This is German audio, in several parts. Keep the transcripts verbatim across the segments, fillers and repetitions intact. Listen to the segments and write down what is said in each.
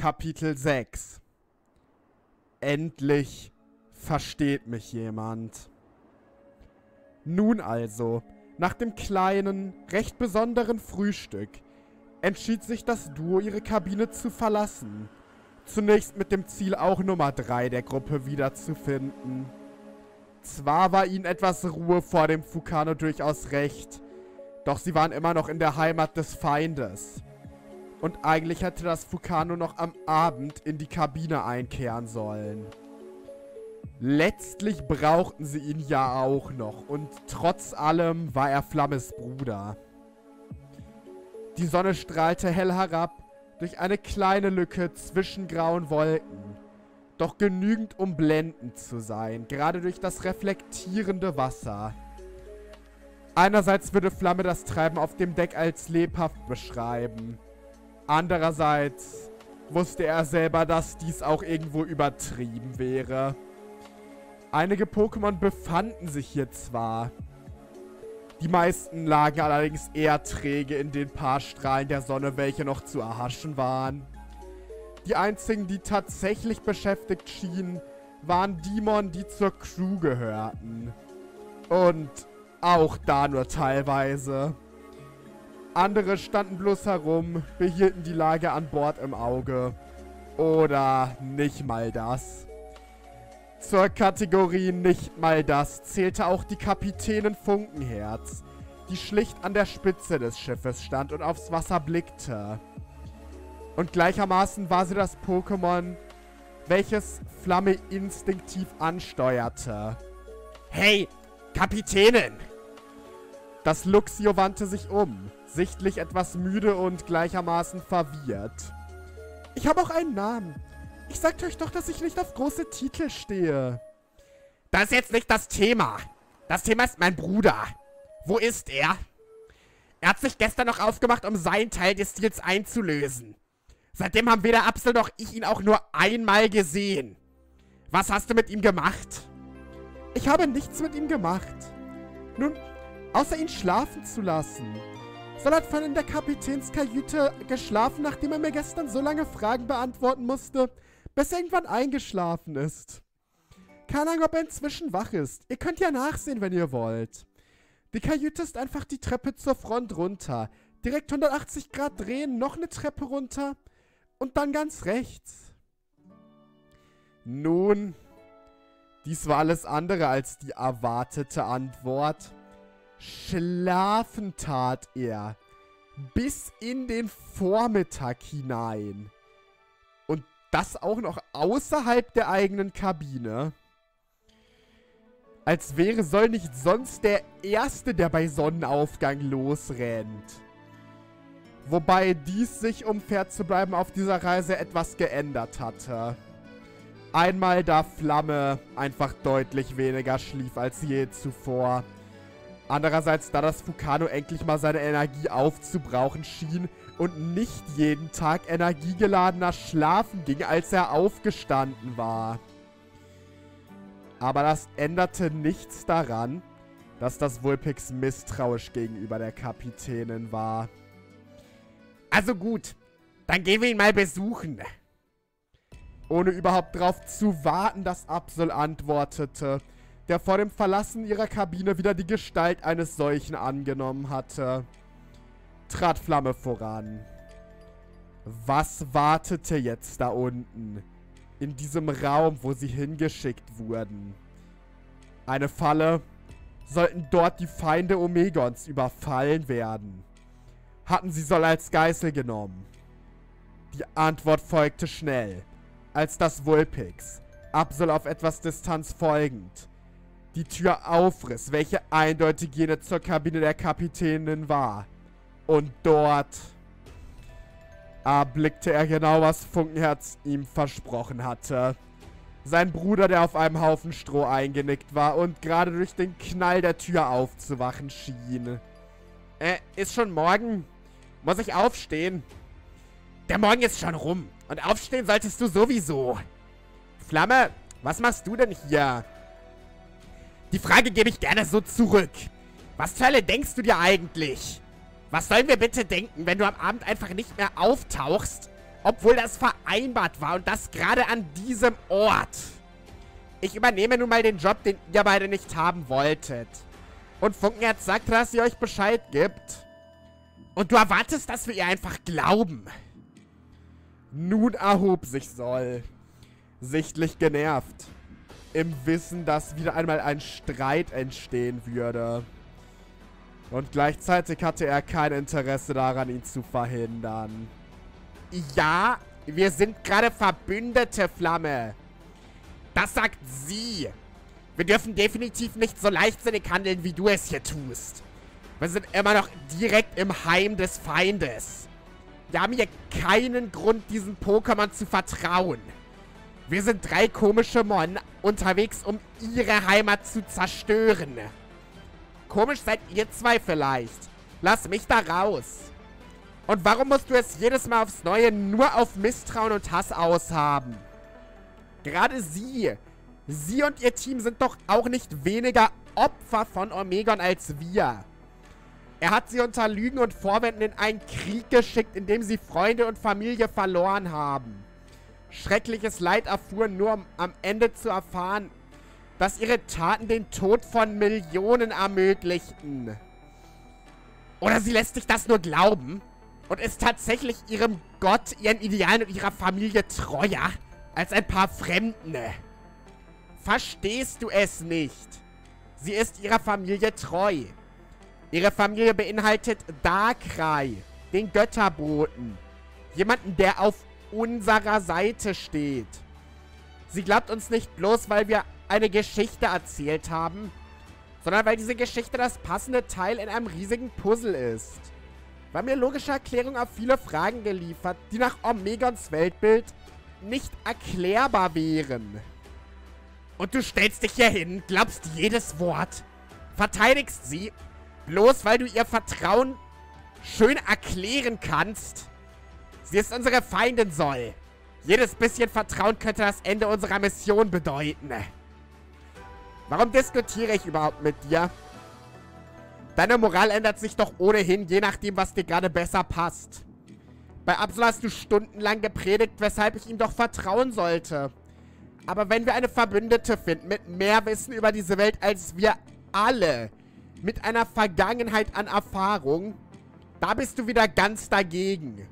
Kapitel sechs. Endlich versteht mich jemand. Nun also, nach dem kleinen, recht besonderen Frühstück, entschied sich das Duo, ihre Kabine zu verlassen. Zunächst mit dem Ziel, auch Nummer drei der Gruppe wiederzufinden. Zwar war ihnen etwas Ruhe vor dem Fukano durchaus recht, doch sie waren immer noch in der Heimat des Feindes. Und eigentlich hätte das Fukano noch am Abend in die Kabine einkehren sollen. Letztlich brauchten sie ihn ja auch noch und trotz allem war er Flammes Bruder. Die Sonne strahlte hell herab durch eine kleine Lücke zwischen grauen Wolken, doch genügend, um blendend zu sein, gerade durch das reflektierende Wasser. Einerseits würde Flamme das Treiben auf dem Deck als lebhaft beschreiben. Andererseits wusste er selber, dass dies auch irgendwo übertrieben wäre. Einige Pokémon befanden sich hier zwar. Die meisten lagen allerdings eher träge in den paar Strahlen der Sonne, welche noch zu erhaschen waren. Die einzigen, die tatsächlich beschäftigt schienen, waren Demon, die zur Crew gehörten. Und auch da nur teilweise. Andere standen bloß herum, behielten die Lage an Bord im Auge. Oder nicht mal das. Zur Kategorie nicht mal das zählte auch die Kapitänin Funkenherz, die schlicht an der Spitze des Schiffes stand und aufs Wasser blickte. Und gleichermaßen war sie das Pokémon, welches Flamme instinktiv ansteuerte. Hey, Kapitänin! Das Luxio wandte sich um, sichtlich etwas müde und gleichermaßen verwirrt. Ich habe auch einen Namen. Ich sagte euch doch, dass ich nicht auf große Titel stehe. Das ist jetzt nicht das Thema. Das Thema ist mein Bruder. Wo ist er? Er hat sich gestern noch aufgemacht, um seinen Teil des Deals einzulösen. Seitdem haben weder Absol noch ich ihn auch nur einmal gesehen. Was hast du mit ihm gemacht? Ich habe nichts mit ihm gemacht. Nun, außer ihn schlafen zu lassen. Sol hat vorhin in der Kapitänskajüte geschlafen, nachdem er mir gestern so lange Fragen beantworten musste, bis er irgendwann eingeschlafen ist. Keine Ahnung, ob er inzwischen wach ist. Ihr könnt ja nachsehen, wenn ihr wollt. Die Kajüte ist einfach die Treppe zur Front runter. Direkt hundertachtzig Grad drehen, noch eine Treppe runter und dann ganz rechts. Nun, dies war alles andere als die erwartete Antwort. Schlafen tat er. Bis in den Vormittag hinein. Und das auch noch außerhalb der eigenen Kabine. Als wäre Sol nicht sonst der Erste, der bei Sonnenaufgang losrennt. Wobei dies sich, um fair zu bleiben, auf dieser Reise etwas geändert hatte. Einmal, da Flamme einfach deutlich weniger schlief als je zuvor. Andererseits, da das Fukano endlich mal seine Energie aufzubrauchen schien und nicht jeden Tag energiegeladener schlafen ging, als er aufgestanden war. Aber das änderte nichts daran, dass das Vulpix misstrauisch gegenüber der Kapitänin war. Also gut, dann gehen wir ihn mal besuchen. Ohne überhaupt darauf zu warten, dass Absol antwortete, der vor dem Verlassen ihrer Kabine wieder die Gestalt eines solchen angenommen hatte, trat Flamme voran. Was wartete jetzt da unten, in diesem Raum, wo sie hingeschickt wurden? Eine Falle? Sollten dort die Feinde Omegons überfallen werden? Hatten sie Sol als Geißel genommen? Die Antwort folgte schnell, als das Vulpix, Absol auf etwas Distanz folgend, die Tür aufriss, welche eindeutig jene zur Kabine der Kapitänin war. Und dort erblickte er genau, was Funkenherz ihm versprochen hatte. Sein Bruder, der auf einem Haufen Stroh eingenickt war und gerade durch den Knall der Tür aufzuwachen schien. Äh, ist schon morgen? Muss ich aufstehen? Der Morgen ist schon rum. Und aufstehen solltest du sowieso. Flamme, was machst du denn hier? Die Frage gebe ich gerne so zurück. Was zur Hölle denkst du dir eigentlich? Was sollen wir bitte denken, wenn du am Abend einfach nicht mehr auftauchst Obwohl das vereinbart war und das gerade an diesem Ort. Ich übernehme nun mal den Job, den ihr beide nicht haben wolltet. Und Funkenherz sagte, dass sie euch Bescheid gibt. Und du erwartest, dass wir ihr einfach glauben. Nun erhob sich Sol. Sichtlich genervt. Im Wissen, dass wieder einmal ein Streit entstehen würde. Und gleichzeitig hatte er kein Interesse daran, ihn zu verhindern. Ja, wir sind gerade Verbündete, Flamme. Das sagt sie. Wir dürfen definitiv nicht so leichtsinnig handeln, wie du es hier tust. Wir sind immer noch direkt im Heim des Feindes. Wir haben hier keinen Grund, diesen Pokémon zu vertrauen. Wir sind drei komische Mon unterwegs, um ihre Heimat zu zerstören. Komisch seid ihr zwei vielleicht. Lass mich da raus. Und warum musst du es jedes Mal aufs Neue nur auf Misstrauen und Hass aushaben? Gerade sie, sie und ihr Team sind doch auch nicht weniger Opfer von Omegon als wir. Er hat sie unter Lügen und Vorwänden in einen Krieg geschickt, in dem sie Freunde und Familie verloren haben. Schreckliches Leid erfuhren, nur um am Ende zu erfahren, dass ihre Taten den Tod von Millionen ermöglichten. Oder sie lässt sich das nur glauben und ist tatsächlich ihrem Gott, ihren Idealen und ihrer Familie treuer als ein paar Fremden. Verstehst du es nicht? Sie ist ihrer Familie treu. Ihre Familie beinhaltet Darkrai, den Götterboten. Jemanden, der auf unserer Seite steht. Sie glaubt uns nicht bloß, weil wir eine Geschichte erzählt haben, sondern weil diese Geschichte das passende Teil in einem riesigen Puzzle ist. Wir haben mir logische Erklärungen auf viele Fragen geliefert, die nach Omegons Weltbild nicht erklärbar wären. Und du stellst dich hier hin, glaubst jedes Wort, verteidigst sie, bloß weil du ihr Vertrauen schön erklären kannst. Sie ist unsere Feindin, Sol. Jedes bisschen Vertrauen könnte das Ende unserer Mission bedeuten. Warum diskutiere ich überhaupt mit dir? Deine Moral ändert sich doch ohnehin, je nachdem, was dir gerade besser passt. Bei Absol hast du stundenlang gepredigt, weshalb ich ihm doch vertrauen sollte. Aber wenn wir eine Verbündete finden, mit mehr Wissen über diese Welt als wir alle, mit einer Vergangenheit an Erfahrung, da bist du wieder ganz dagegen.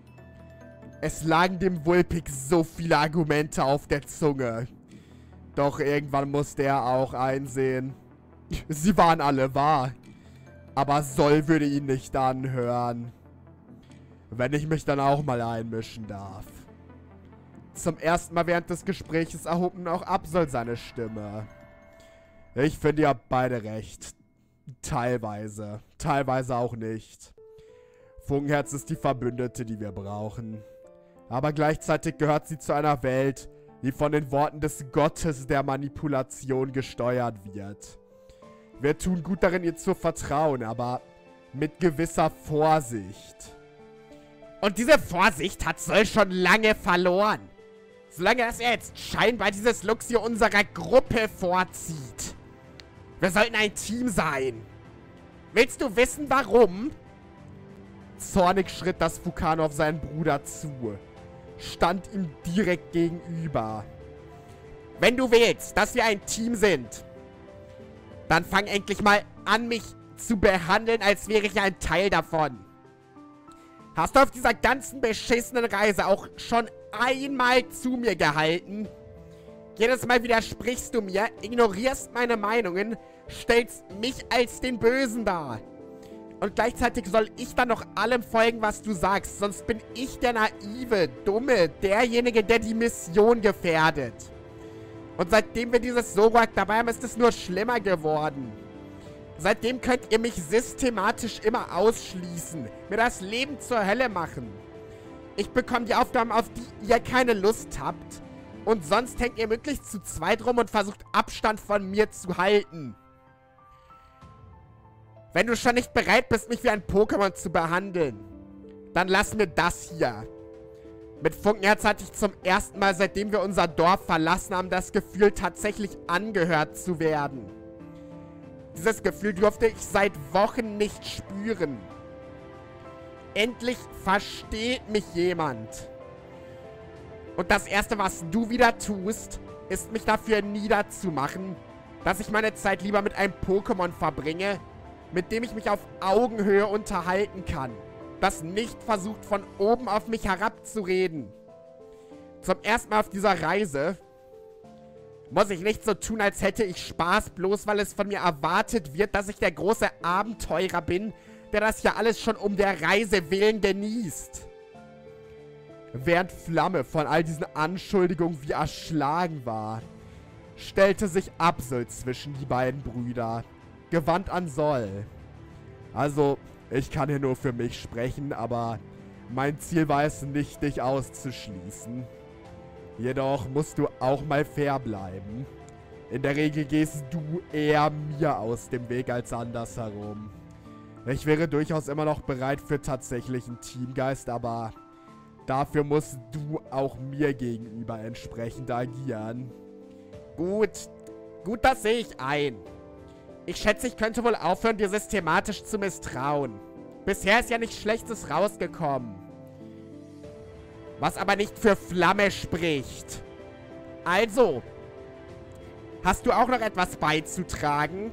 Es lagen dem Vulpix so viele Argumente auf der Zunge. Doch irgendwann musste er auch einsehen. Sie waren alle wahr. Aber Sol würde ihn nicht anhören. Wenn ich mich dann auch mal einmischen darf. Zum ersten Mal während des Gesprächs erhob nun auch Absol seine Stimme. Ich finde, ihr habt beide recht. Teilweise. Teilweise auch nicht. Funkenherz ist die Verbündete, die wir brauchen. Aber gleichzeitig gehört sie zu einer Welt, die von den Worten des Gottes der Manipulation gesteuert wird. Wir tun gut darin, ihr zu vertrauen, aber mit gewisser Vorsicht. Und diese Vorsicht hat Sol schon lange verloren. Solange dass er jetzt scheinbar dieses Luxio unserer Gruppe vorzieht. Wir sollten ein Team sein. Willst du wissen, warum? Zornig schritt das Vulkan auf seinen Bruder zu. Stand ihm direkt gegenüber. Wenn du willst, dass wir ein Team sind, dann fang endlich mal an, mich zu behandeln, als wäre ich ein Teil davon. Hast du auf dieser ganzen beschissenen Reise auch schon einmal zu mir gehalten? Jedes Mal widersprichst du mir, ignorierst meine Meinungen, stellst mich als den Bösen dar. Und gleichzeitig soll ich dann noch allem folgen, was du sagst. Sonst bin ich der naive, dumme, derjenige, der die Mission gefährdet. Und seitdem wir dieses Zoroark dabei haben, ist es nur schlimmer geworden. Seitdem könnt ihr mich systematisch immer ausschließen, mir das Leben zur Hölle machen. Ich bekomme die Aufgaben, auf die ihr keine Lust habt. Und sonst hängt ihr möglichst zu zweit rum und versucht Abstand von mir zu halten. Wenn du schon nicht bereit bist, mich wie ein Pokémon zu behandeln, dann lass mir das hier. Mit Funkenherz hatte ich zum ersten Mal, seitdem wir unser Dorf verlassen haben, das Gefühl, tatsächlich angehört zu werden. Dieses Gefühl durfte ich seit Wochen nicht spüren. Endlich versteht mich jemand. Und das Erste, was du wieder tust, ist mich dafür niederzumachen, dass ich meine Zeit lieber mit einem Pokémon verbringe, mit dem ich mich auf Augenhöhe unterhalten kann. Das nicht versucht, von oben auf mich herabzureden. Zum ersten Mal auf dieser Reise muss ich nicht so tun, als hätte ich Spaß, bloß weil es von mir erwartet wird, dass ich der große Abenteurer bin, der das ja alles schon um der Reise willen genießt. Während Flamme von all diesen Anschuldigungen wie erschlagen war, stellte sich Absol zwischen die beiden Brüder, gewandt an Sol. Also, ich kann hier nur für mich sprechen, aber mein Ziel war es nicht, dich auszuschließen. Jedoch musst du auch mal fair bleiben. In der Regel gehst du eher mir aus dem Weg als andersherum. Ich wäre durchaus immer noch bereit für tatsächlichen Teamgeist, aber dafür musst du auch mir gegenüber entsprechend agieren. Gut, gut, das sehe ich ein. Ich schätze, ich könnte wohl aufhören, dir systematisch zu misstrauen. Bisher ist ja nichts Schlechtes rausgekommen. Was aber nicht für Flamme spricht. Also, hast du auch noch etwas beizutragen?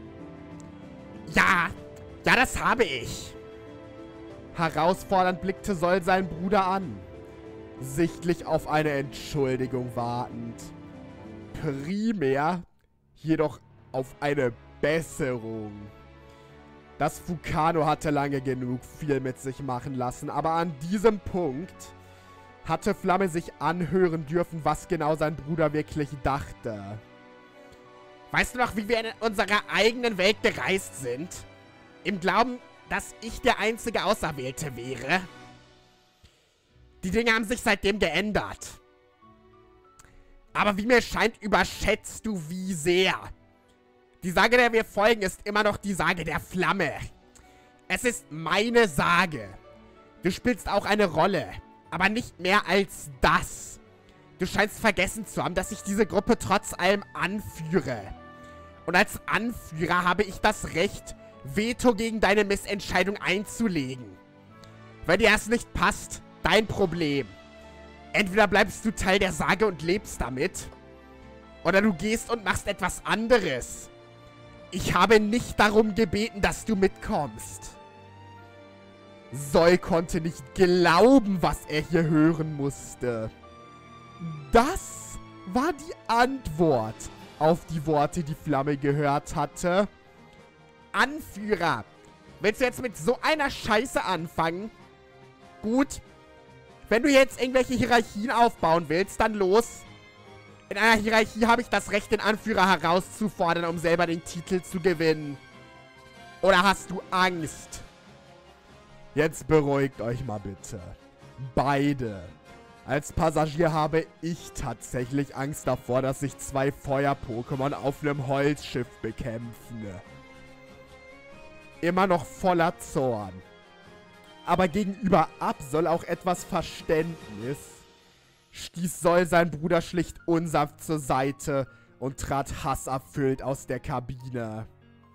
Ja, ja, das habe ich. Herausfordernd blickte Sol seinen Bruder an, sichtlich auf eine Entschuldigung wartend. Primär jedoch auf eine Besserung. Das Fukano hatte lange genug viel mit sich machen lassen, aber an diesem Punkt hatte Flamme sich anhören dürfen, was genau sein Bruder wirklich dachte. Weißt du noch, wie wir in unserer eigenen Welt gereist sind? Im Glauben, dass ich der einzige Auserwählte wäre? Die Dinge haben sich seitdem geändert. Aber wie mir scheint, überschätzt du wie sehr. Die Sage, der wir folgen, ist immer noch die Sage der Flamme. Es ist meine Sage. Du spielst auch eine Rolle, aber nicht mehr als das. Du scheinst vergessen zu haben, dass ich diese Gruppe trotz allem anführe. Und als Anführer habe ich das Recht, Veto gegen deine Missentscheidung einzulegen. Wenn dir das nicht passt, dein Problem. Entweder bleibst du Teil der Sage und lebst damit, oder du gehst und machst etwas anderes. Ich habe nicht darum gebeten, dass du mitkommst. Sol konnte nicht glauben, was er hier hören musste. Das war die Antwort auf die Worte, die Flamme gehört hatte. Anführer, willst du jetzt mit so einer Scheiße anfangen? Gut. Wenn du jetzt irgendwelche Hierarchien aufbauen willst, dann los. In einer Hierarchie habe ich das Recht, den Anführer herauszufordern, um selber den Titel zu gewinnen. Oder hast du Angst? Jetzt beruhigt euch mal bitte. Beide. Als Passagier habe ich tatsächlich Angst davor, dass sich zwei Feuer-Pokémon auf einem Holzschiff bekämpfen. Immer noch voller Zorn. Aber gegenüber Absol auch etwas Verständnis, stieß Sol sein Bruder schlicht unsanft zur Seite und trat hasserfüllt aus der Kabine.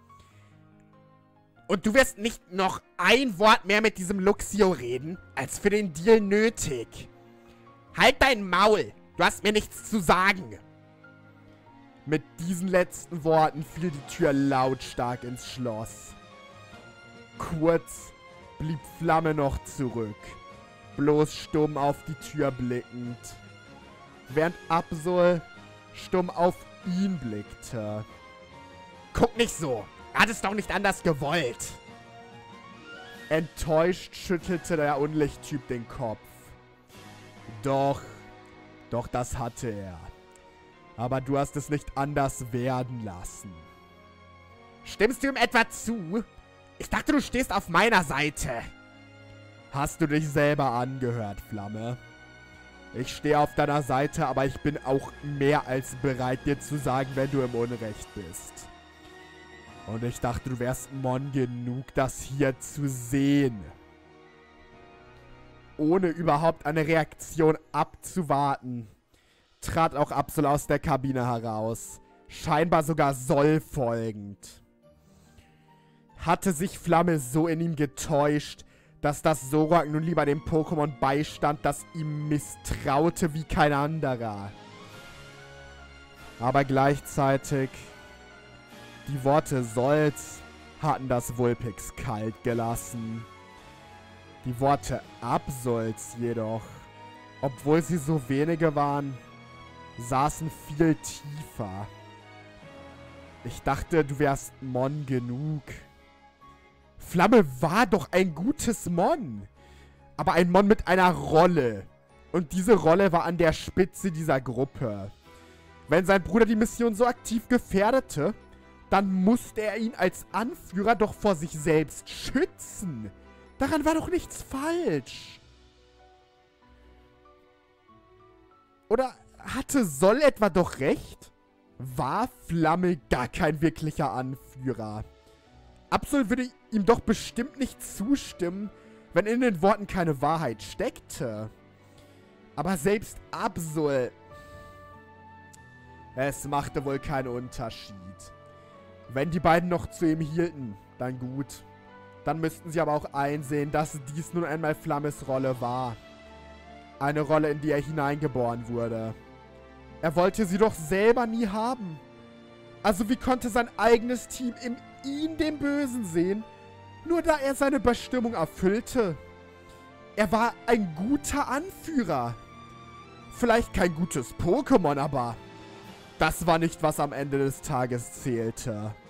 Und du wirst nicht noch ein Wort mehr mit diesem Luxio reden, als für den Deal nötig. Halt dein Maul, du hast mir nichts zu sagen. Mit diesen letzten Worten fiel die Tür lautstark ins Schloss. Kurz blieb Flamme noch zurück, bloß stumm auf die Tür blickend, während Absol stumm auf ihn blickte. Guck nicht so, er hat es doch nicht anders gewollt. Enttäuscht schüttelte der Unlichttyp den Kopf. Doch, doch das hatte er. Aber du hast es nicht anders werden lassen. Stimmst du ihm etwa zu? Ich dachte, du stehst auf meiner Seite. Hast du dich selber angehört, Flamme? Ich stehe auf deiner Seite, aber ich bin auch mehr als bereit, dir zu sagen, wenn du im Unrecht bist. Und ich dachte, du wärst Mon genug, das hier zu sehen. Ohne überhaupt eine Reaktion abzuwarten, trat auch Absol aus der Kabine heraus. Scheinbar sogar Sol folgend. Hatte sich Flamme so in ihm getäuscht, dass das Zoroark nun lieber dem Pokémon beistand, das ihm misstraute wie kein anderer. Aber gleichzeitig, die Worte soll's hatten das Vulpix kalt gelassen. Die Worte Absols jedoch, obwohl sie so wenige waren, saßen viel tiefer. Ich dachte, du wärst Mon genug. Flamme war doch ein gutes Mon. Aber ein Mon mit einer Rolle. Und diese Rolle war an der Spitze dieser Gruppe. Wenn sein Bruder die Mission so aktiv gefährdete, dann musste er ihn als Anführer doch vor sich selbst schützen. Daran war doch nichts falsch. Oder hatte Sol etwa doch recht? War Flamme gar kein wirklicher Anführer? Absol würde ihm doch bestimmt nicht zustimmen, wenn in den Worten keine Wahrheit steckte. Aber selbst Absol... Es machte wohl keinen Unterschied. Wenn die beiden noch zu ihm hielten, dann gut. Dann müssten sie aber auch einsehen, dass dies nun einmal Flammes Rolle war. Eine Rolle, in die er hineingeboren wurde. Er wollte sie doch selber nie haben. Also wie konnte sein eigenes Team in ihn, den Bösen, sehen, nur da er seine Bestimmung erfüllte? Er war ein guter Anführer. Vielleicht kein gutes Pokémon, aber das war nicht, was am Ende des Tages zählte.